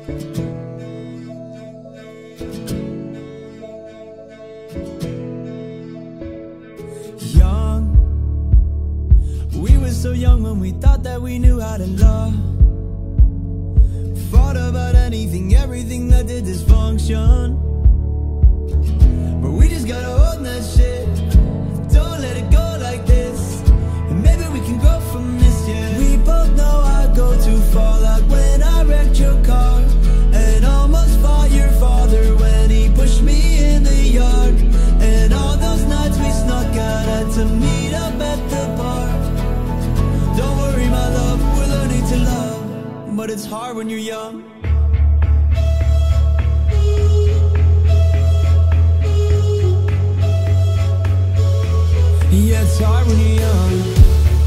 Young, we were so young when we thought that we knew how to love. Fought about anything, everything that did dysfunction. But we just gotta own that shit. Don't let it go like this, and maybe we can grow from this, yeah. We both know I go too far, like when I wrecked your car and almost fought your father when he pushed me in the yard. And all those nights we snuck out, had to meet up at the bar. Don't worry my love, we're learning to love, but it's hard when you're young. Yeah, it's hard when you're young.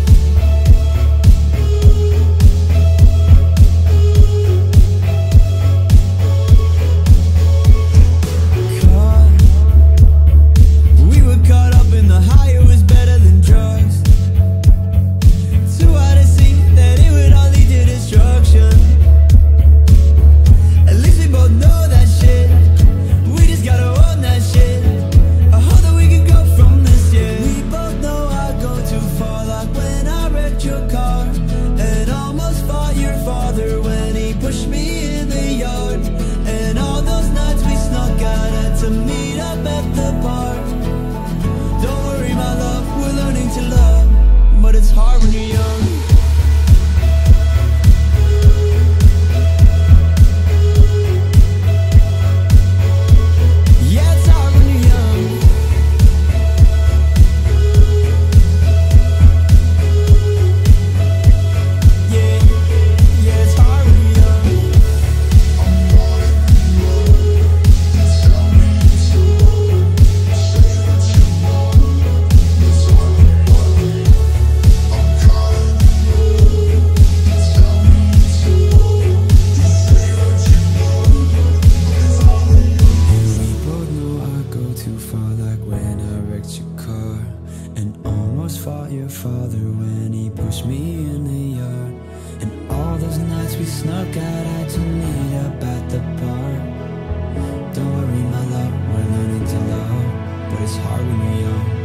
Fought your father when he pushed me in the yard. And all those nights we snuck out, had to meet up at the park. Don't worry my love, we're learning to love, but it's hard when you're young.